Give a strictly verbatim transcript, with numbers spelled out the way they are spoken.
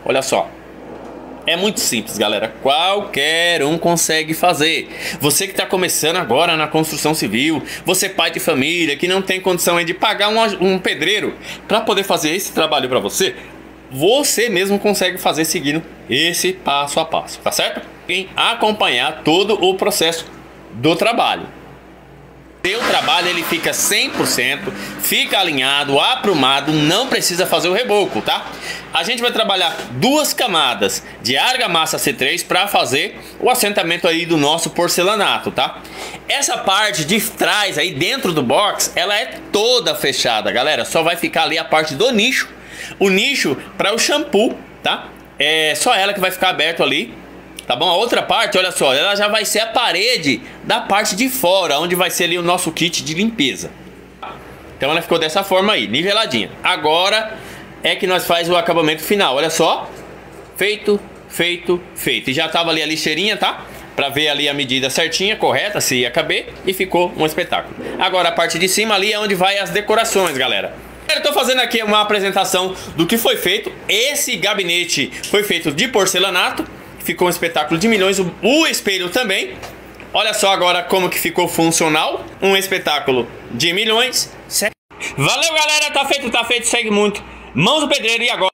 Olha só. É muito simples, galera. Qualquer um consegue fazer. Você que está começando agora na construção civil, você pai de família que não tem condição aí de pagar um, um pedreiro para poder fazer esse trabalho para você, você mesmo consegue fazer seguindo esse passo a passo, tá certo? Em acompanhar todo o processo do trabalho. Seu trabalho ele fica cem por cento, fica alinhado, aprumado, não precisa fazer o reboco, tá? A gente vai trabalhar duas camadas de argamassa C três para fazer o assentamento aí do nosso porcelanato, tá? Essa parte de trás aí dentro do box, ela é toda fechada, galera. Só vai ficar ali a parte do nicho, o nicho para o shampoo, tá? É só ela que vai ficar aberto ali. Tá bom? A outra parte, olha só, ela já vai ser a parede da parte de fora, onde vai ser ali o nosso kit de limpeza. Então ela ficou dessa forma aí, niveladinha. Agora é que nós faz o acabamento final, olha só. Feito, feito, feito. E já tava ali a lixeirinha, tá? Pra ver ali a medida certinha, correta, se ia caber. E ficou um espetáculo. Agora a parte de cima ali é onde vai as decorações, galera. Eu tô fazendo aqui uma apresentação do que foi feito. Esse gabinete foi feito de porcelanato. Ficou um espetáculo de milhões, o, o espelho também. Olha só agora como que ficou funcional. Um espetáculo de milhões. Valeu, galera, tá feito, tá feito, segue muito. Mãos do pedreiro e agora